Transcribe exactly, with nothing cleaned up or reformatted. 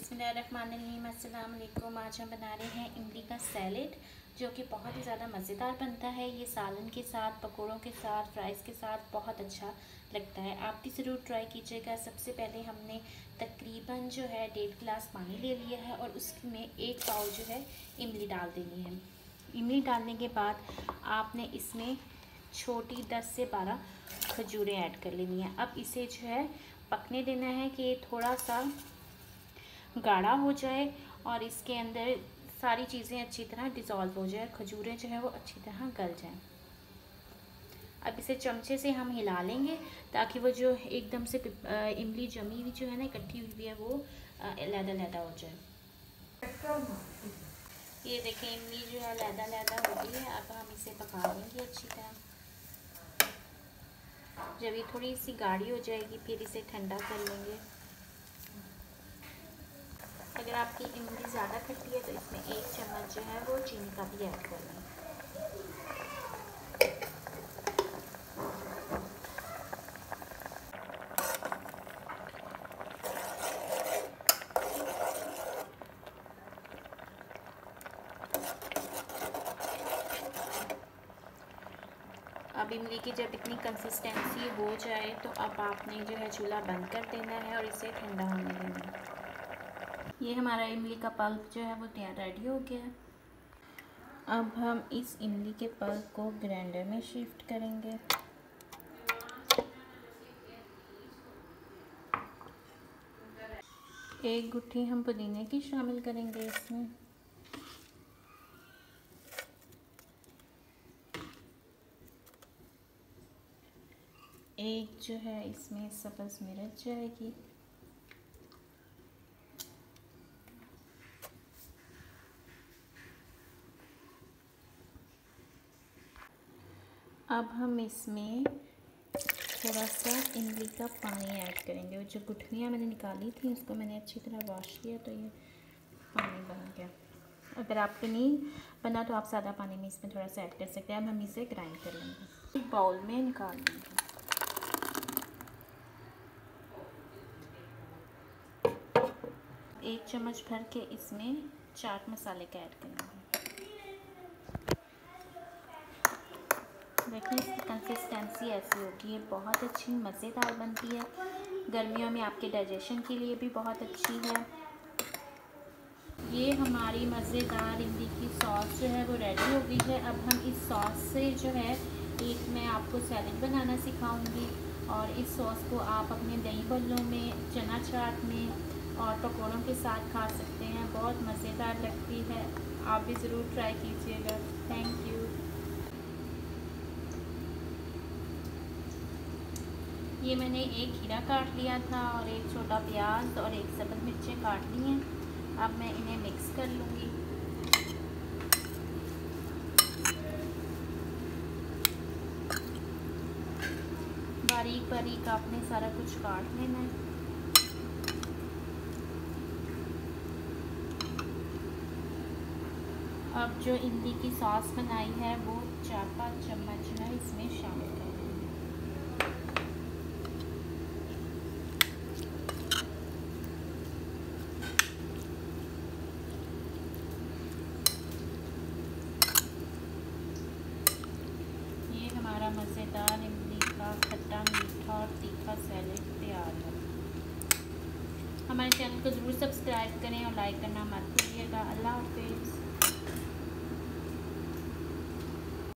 बिस्मिल्लाहिर्रहमानिर्रहीम। अस्सलाम वालेकुम। आज हम बना रहे हैं इमली का सैलेड, जो कि बहुत ही ज़्यादा मज़ेदार बनता है। ये सालन के साथ, पकौड़ों के साथ, फ्राइज़ के साथ बहुत अच्छा लगता है। आप भी ज़रूर ट्राई कीजिएगा। सबसे पहले हमने तकरीबन जो है डेढ़ गिलास पानी ले लिया है और उसमें एक पाव जो है इमली डाल देनी है। इमली डालने के बाद आपने इसमें छोटी दस से बारह खजूरें ऐड कर लेनी है। अब इसे जो है पकने देना है कि थोड़ा सा गाढ़ा हो जाए और इसके अंदर सारी चीज़ें अच्छी तरह डिज़ोल्व हो जाए, खजूरें जो है वो अच्छी तरह गल जाएं। अब इसे चमचे से हम हिला लेंगे ताकि वो जो एकदम से इमली जमी हुई जो है ना, इकट्ठी हुई है, वो लैदा लैदा हो जाए। ये देखें, इमली जो है लैदा लैदा हो गई है। अब हम इसे पका लेंगे अच्छी तरह। जब ये थोड़ी सी गाढ़ी हो जाएगी फिर इसे ठंडा कर लेंगे। अगर आपकी इमली ज़्यादा खट्टी है तो इसमें एक चम्मच जो है वो चीनी का भी ऐड कर लें। अब इमली की जब इतनी कंसिस्टेंसी हो जाए तो अब आपने जो है चूल्हा बंद कर देना है और इसे ठंडा होने देना है। ये हमारा इमली का पल्प जो है वो तैयार रेडी हो गया है। अब हम इस इमली के पल्प को ग्राइंडर में शिफ्ट करेंगे। एक गुट्ठी हम पुदीने की शामिल करेंगे इसमें। एक जो है इसमें सब्ज़ मिर्च जाएगी। अब हम इसमें थोड़ा सा इमली का पानी ऐड करेंगे। वो जो गुठलियाँ मैंने निकाली थी उसको मैंने अच्छी तरह वॉश किया तो ये पानी बन गया। अगर आपके नहीं बना तो आप सादा पानी में इसमें थोड़ा सा ऐड कर सकते हैं। अब हम इसे ग्राइंड कर लेंगे, एक बाउल में निकाल लेंगे। एक चम्मच भर के इसमें चाट मसाले का ऐड करेंगे। देखिए इसकी कंसिस्टेंसी ऐसी होगी, ये बहुत अच्छी मज़ेदार बनती है। गर्मियों में आपके डाइजेशन के लिए भी बहुत अच्छी है। ये हमारी मज़ेदार इमली की सॉस जो है वो रेडी हो गई है। अब हम इस सॉस से जो है एक मैं आपको सैलेड बनाना सिखाऊंगी और इस सॉस को आप अपने दही बल्लों में, चना चाट में और पकौड़ों के साथ खा सकते हैं। बहुत मज़ेदार लगती है, आप भी ज़रूर ट्राई कीजिएगा। Thank you. ये मैंने एक खीरा काट लिया था और एक छोटा प्याज और एक सब्ज़ मिर्चें काट ली हैं। अब मैं इन्हें मिक्स कर लूँगी। बारीक बारीक आपने सारा कुछ काट लेना है। अब जो इमली की सॉस बनाई है वो चार पाँच चम्मच जो है इसमें शामिल कर देंगे। हमारा मज़ेदार इमली का खट्टा मीठा और तीखा सैलेड तैयार है। हमारे चैनल को ज़रूर सब्सक्राइब करें और लाइक करना मत भूलिएगा। अल्लाह हाफ़िज़।